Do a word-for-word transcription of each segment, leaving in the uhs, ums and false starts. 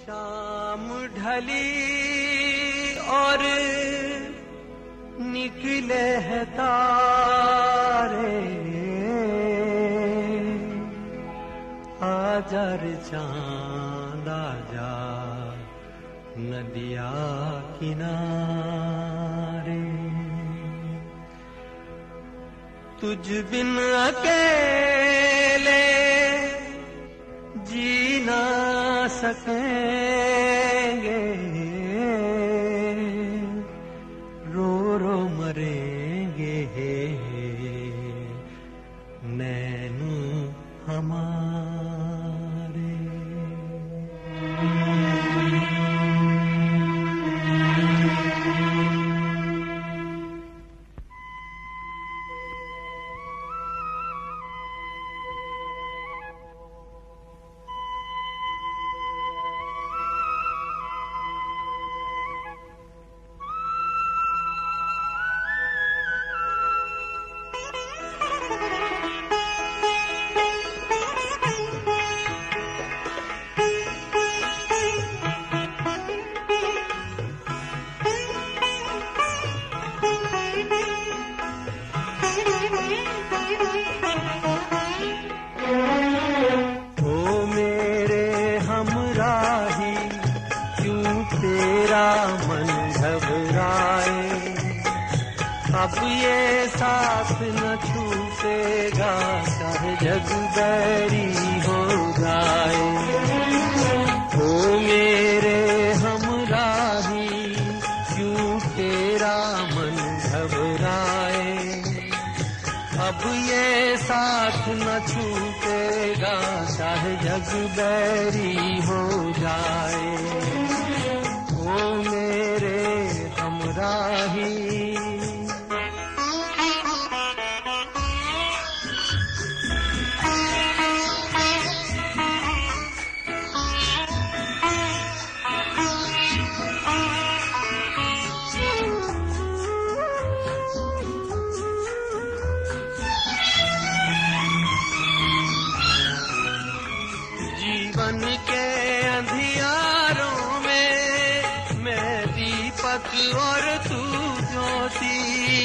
शाम ढली और निकले हैं तारे, आजा रे चांद आजा नदिया किनारे। तुझ बिन अकेले जी ना सकेंगे, रो रो मरेंगे नैनू हमारे। तेरा मन घबराए, अब ये साथ न छूटेगा चाहे जग बैरी हो जाए। ओ मेरे हमराही क्यों तेरा मन घबराए, अब ये साथ न छूटेगा चाहे जग बैरी हो जाए। ओ मेरे हमराही जीवन के अंधियारों में मैं दीपक और तू ज्योति,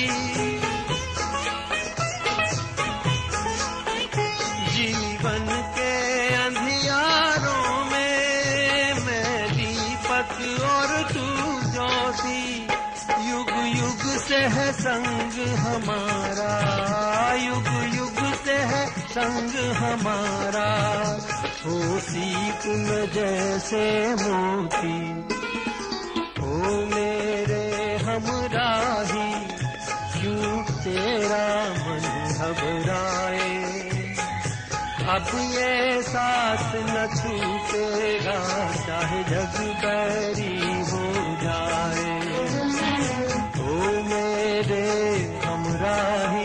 जीवन के अंधियारों में मैं दीपक और तू ज्योति। युग युग से है संग हमारा, युग युग से है संग हमारा, हो सीप में जैसे मोती। ओ मेरे हमराही क्यों तेरा मन घबराए, अब ये साथ न छूटेगा चाहे जग बैरी हो जाए। ओ मेरे हमराही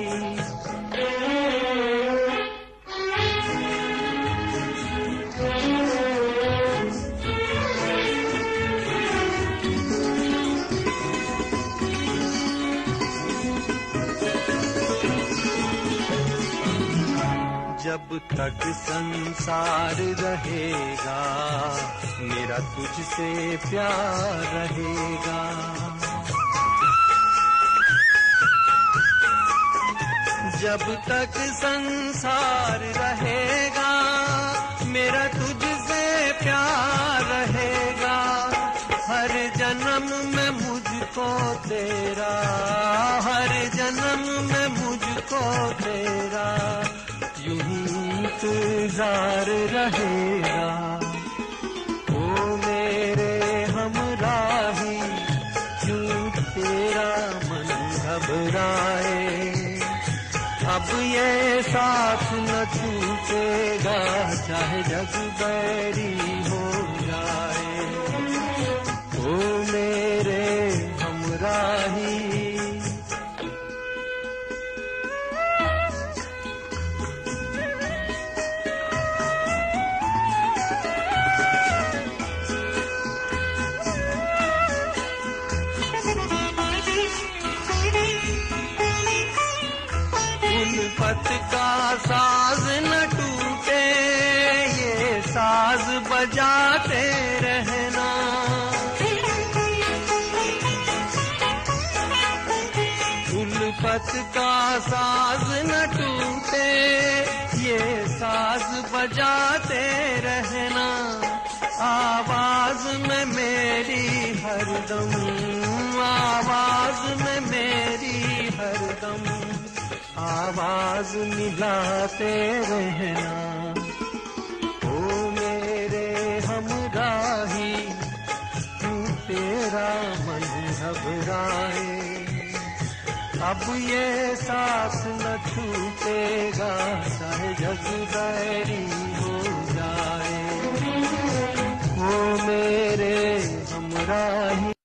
जब तक संसार रहेगा मेरा तुझसे प्यार रहेगा। जब तक संसार रहेगा मेरा तुझसे प्यार रहेगा। हर जन्म में मुझको तेरा, हर जन्म में मुझको तेरा यूं ही इंतजार रहेगा। ओ मेरे हमराही क्यों तेरा मन घबराए, अब ये साथ न छूटेगा चाहे जग बैरी हो जाए। ओ मेरे हमराही उल्फत का साज न टूटे, ये साज बजाते रहना। उल्फत का साज न टूटे, ये साज बजाते रहना। आवाज में मेरी हरदम, आवाज में मेरी हरदम, आवाज मिलाते रहना। ओ मेरे हमराही, तू तेरा मन घबराए, अब ये साथ न छूटेगा, चाहे जग बैरी हो जाए। ओ मेरे हमराही।